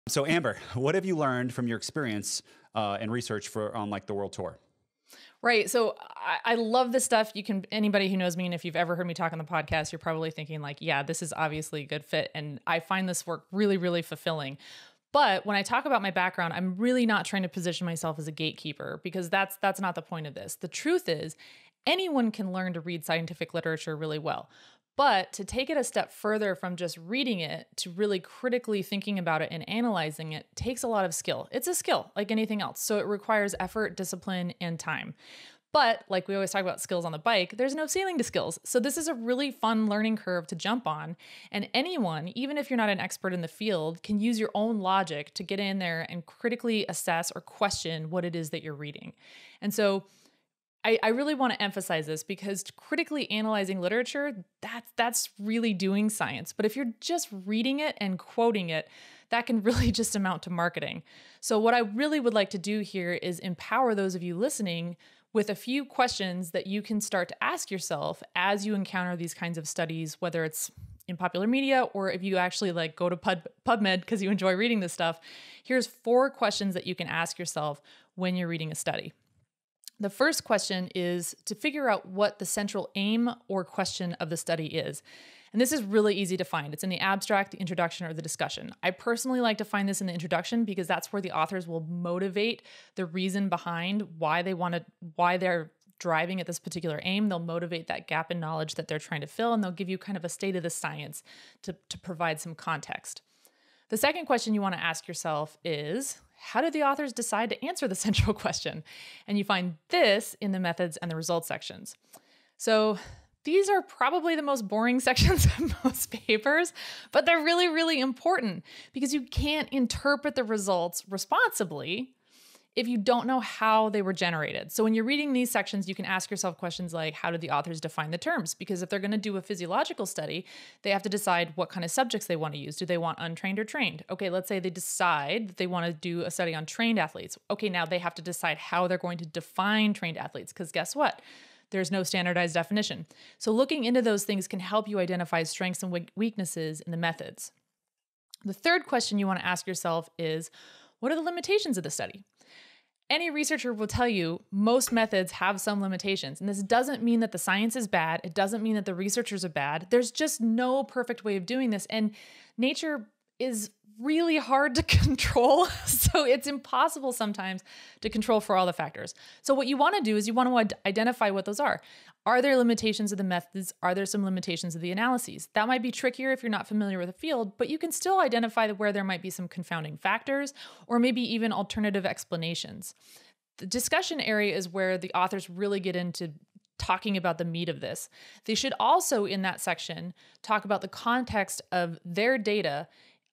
So Amber, what have you learned from your experience and research on like the world tour? Right. So I love this stuff. Anybody who knows me, and if you've ever heard me talk on the podcast, you're probably thinking like, yeah, this is obviously a good fit. And I find this work really, really fulfilling. But when I talk about my background, I'm really not trying to position myself as a gatekeeper, because that's not the point of this. The truth is, anyone can learn to read scientific literature really well. But to take it a step further from just reading it to really critically thinking about it and analyzing it takes a lot of skill. It's a skill like anything else. So it requires effort, discipline, and time. But like we always talk about skills on the bike, there's no ceiling to skills. So this is a really fun learning curve to jump on. And anyone, even if you're not an expert in the field, can use your own logic to get in there and critically assess or question what it is that you're reading. And so I really want to emphasize this, because critically analyzing literature, that's really doing science. But if you're just reading it and quoting it, that can really just amount to marketing. So what I really would like to do here is empower those of you listening with a few questions that you can start to ask yourself as you encounter these kinds of studies, whether it's in popular media or if you actually like go to PubMed because you enjoy reading this stuff. Here's 4 questions that you can ask yourself when you're reading a study. The first question is to figure out what the central aim or question of the study is. And this is really easy to find. It's in the abstract, the introduction, or the discussion. I personally like to find this in the introduction because that's where the authors will motivate the reason behind why they're driving at this particular aim. They'll motivate that gap in knowledge that they're trying to fill, and they'll give you kind of a state of the science to provide some context. The second question you want to ask yourself is, how did the authors decide to answer the central question? And you find this in the methods and the results sections. So these are probably the most boring sections of most papers, but they're really, really important, because you can't interpret the results responsibly if you don't know how they were generated. So when you're reading these sections, you can ask yourself questions like, how did the authors define the terms? Because if they're going to do a physiological study, they have to decide what kind of subjects they want to use. Do they want untrained or trained? Okay, let's say they decide that they want to do a study on trained athletes. Okay, now they have to decide how they're going to define trained athletes, because guess what? There's no standardized definition. So looking into those things can help you identify strengths and weaknesses in the methods. The third question you want to ask yourself is, what are the limitations of the study? Any researcher will tell you most methods have some limitations. And this doesn't mean that the science is bad. It doesn't mean that the researchers are bad. There's just no perfect way of doing this. And nature is really hard to control. So it's impossible sometimes to control for all the factors. So what you want to do is you want to identify what those are. Are there limitations of the methods? Are there some limitations of the analyses? That might be trickier if you're not familiar with the field, but you can still identify where there might be some confounding factors or maybe even alternative explanations. The discussion area is where the authors really get into talking about the meat of this. They should also, in that section, talk about the context of their data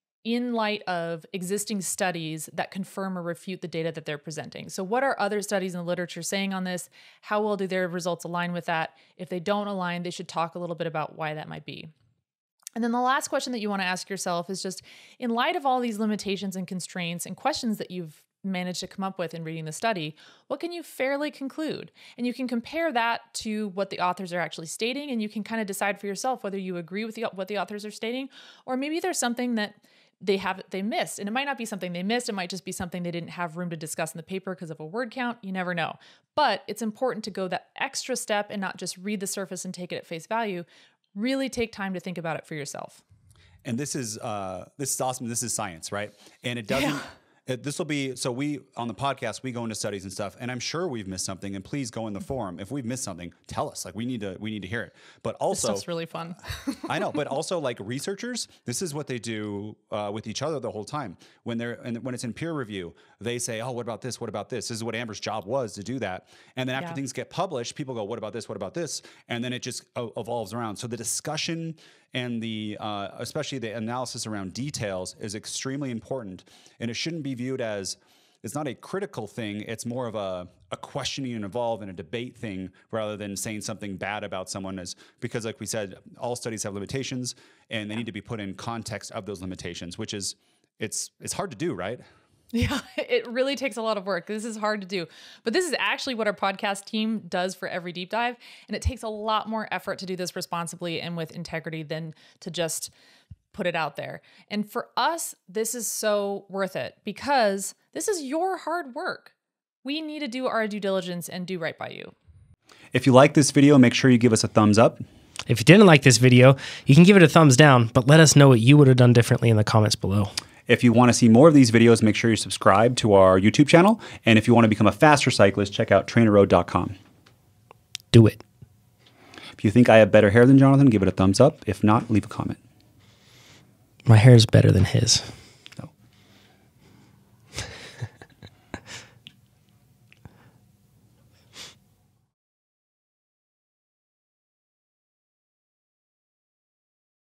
in light of existing studies that confirm or refute the data that they're presenting. So what are other studies in the literature saying on this? How well do their results align with that? If they don't align, they should talk a little bit about why that might be. And then the last question that you want to ask yourself is just, in light of all these limitations and constraints and questions that you've managed to come up with in reading the study, what can you fairly conclude? And you can compare that to what the authors are actually stating, and you can kind of decide for yourself whether you agree with what the authors are stating, or maybe there's something that they missed. And it might not be something they missed. It might just be something they didn't have room to discuss in the paper because of a word count. You never know. But it's important to go that extra step and not just read the surface and take it at face value. Really take time to think about it for yourself. And this is awesome. This is science, right? And it doesn't. Yeah. This will be, so we, on the podcast, we go into studies and stuff, and I'm sure we've missed something, and please go in the forum. If we've missed something, tell us. Like, we need to hear it. But also, this stuff's really fun. I know, but also like researchers, this is what they do with each other the whole time. When it's in peer review, they say, oh, what about this? What about this? This is what Amber's job was, to do that. And then after things get published, people go, what about this? What about this? And then it just evolves around. So the discussion and the especially the analysis around details is extremely important, and it shouldn't be viewed as, it's not a critical thing. It's more of a questioning and evolve and a debate thing, rather than saying something bad about someone, because like we said, all studies have limitations, and they need to be put in context of those limitations, which is, it's hard to do, right? Yeah, it really takes a lot of work. This is hard to do. But this is actually what our podcast team does for every deep dive. And it takes a lot more effort to do this responsibly and with integrity than to just put it out there. And for us, this is so worth it because this is your hard work. We need to do our due diligence and do right by you. If you like this video, make sure you give us a thumbs up. If you didn't like this video, you can give it a thumbs down, but let us know what you would have done differently in the comments below. If you want to see more of these videos, make sure you subscribe to our YouTube channel. And if you want to become a faster cyclist, check out TrainerRoad.com. Do it. If you think I have better hair than Jonathan, give it a thumbs up. If not, leave a comment. My hair is better than his.